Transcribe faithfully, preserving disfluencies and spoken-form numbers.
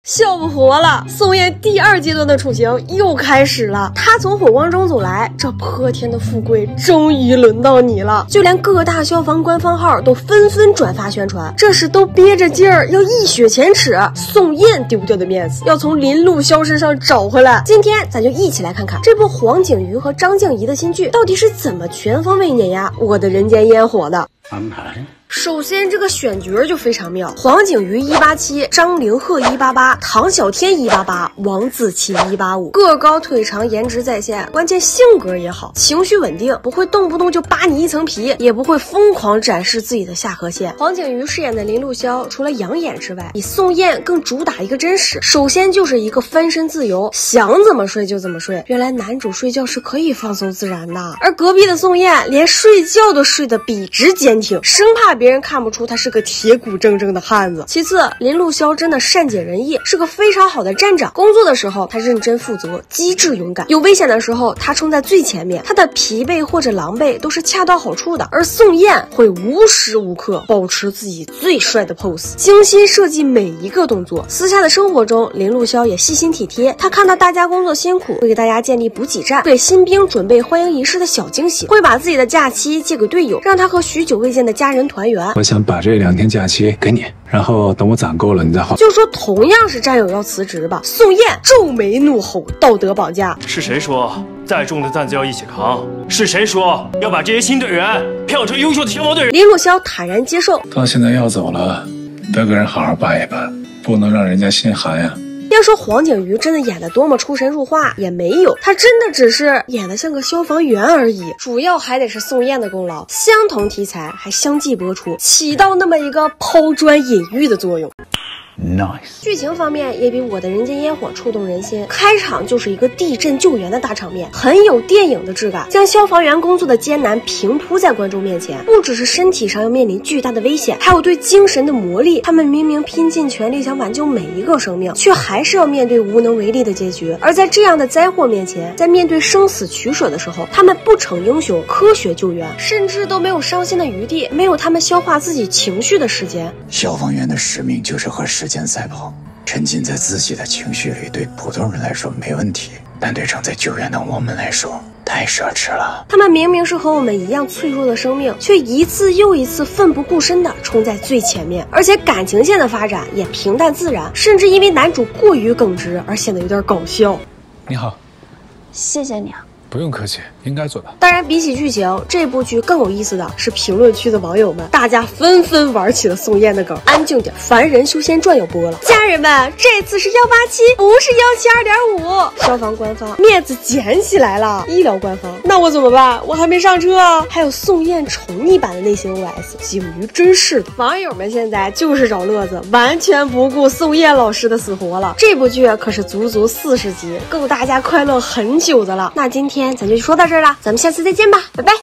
笑不活了！宋焰第二阶段的处刑又开始了。他从火光中走来，这泼天的富贵终于轮到你了。就连各大消防官方号都纷纷转发宣传，这时都憋着劲儿要一雪前耻，宋焰丢掉的面子要从林路潇身上找回来。今天咱就一起来看看这部黄景瑜和张静怡的新剧到底是怎么全方位碾压我的人间烟火的。 安排。 首先，这个选角就非常妙，黄景瑜一八七，张凌赫一八八，唐小天一八八，王子奇一八五，个高腿长，颜值在线，关键性格也好，情绪稳定，不会动不动就扒你一层皮，也不会疯狂展示自己的下颌线。黄景瑜饰演的林路潇，除了养眼之外，比宋焰更主打一个真实。首先就是一个翻身自由，想怎么睡就怎么睡。原来男主睡觉是可以放松自然的，而隔壁的宋焰连睡觉都睡得笔直坚挺，生怕别人看不出他是个铁骨铮铮的汉子。其次，林路潇真的善解人意，是个非常好的站长。工作的时候他认真负责，机智勇敢，有危险的时候他冲在最前面，他的疲惫或者狼狈都是恰到好处的。而宋焰会无时无刻保持自己最帅的 pose， 精心设计每一个动作。私下的生活中，林路潇也细心体贴，他看到大家工作辛苦，会给大家建立补给站，给新兵准备欢迎仪式的小惊喜，会把自己的假期借给队友，让他和许久未见的家人团圆。 我想把这两天假期给你，然后等我攒够了你再好。 就说同样是战友要辞职吧，宋焰皱眉怒吼，道德绑架。 是谁说再重的担子要一起扛？是谁说要把这些新队员培养成优秀的消防队员？ 林路潇坦然接受。 到现在要走了，得给人好好办一办，不能让人家心寒呀。 要说黄景瑜真的演得多么出神入化也没有，他真的只是演得像个消防员而已，主要还得是宋焰的功劳。相同题材还相继播出，起到那么一个抛砖引玉的作用。 Nice。 剧情方面也比我的人间烟火触动人心，开场就是一个地震救援的大场面，很有电影的质感，将消防员工作的艰难平铺在观众面前。不只是身体上要面临巨大的危险，还有对精神的磨砺。他们明明拼尽全力想挽救每一个生命，却还是要面对无能为力的结局。而在这样的灾祸面前，在面对生死取舍的时候，他们不逞英雄，科学救援，甚至都没有伤心的余地，没有他们消化自己情绪的时间。 消防员的使命就是和时间赛跑，沉浸在自己的情绪里，对普通人来说没问题，但对正在救援的我们来说太奢侈了。 他们明明是和我们一样脆弱的生命，却一次又一次奋不顾身地冲在最前面，而且感情线的发展也平淡自然，甚至因为男主过于耿直而显得有点搞笑。 你好。 谢谢你啊。 不用客气，应该做的。 当然，比起剧情，这部剧更有意思的是评论区的网友们，大家纷纷玩起了宋焰的梗。安静点，凡人修仙传要播了，家人们，这次是幺八七，不是幺七二点五。消防官方面子捡起来了，医疗官方那我怎么办？我还没上车啊！还有宋焰宠溺版的内心 O S， 景瑜真是的。网友们现在就是找乐子，完全不顾宋焰老师的死活了。这部剧可是足足四十集，够大家快乐很久的了。那今天咱就说到这儿了，咱们下次再见吧，拜拜。